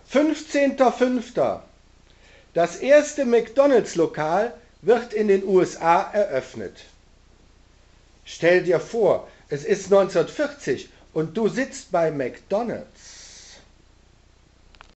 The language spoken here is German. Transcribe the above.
15.05. Das erste McDonald's-Lokal wird in den USA eröffnet. Stell dir vor, es ist 1940 und du sitzt bei McDonald's.